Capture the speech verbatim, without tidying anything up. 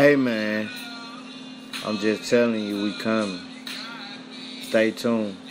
Hey man, I'm just telling you we coming. Stay tuned.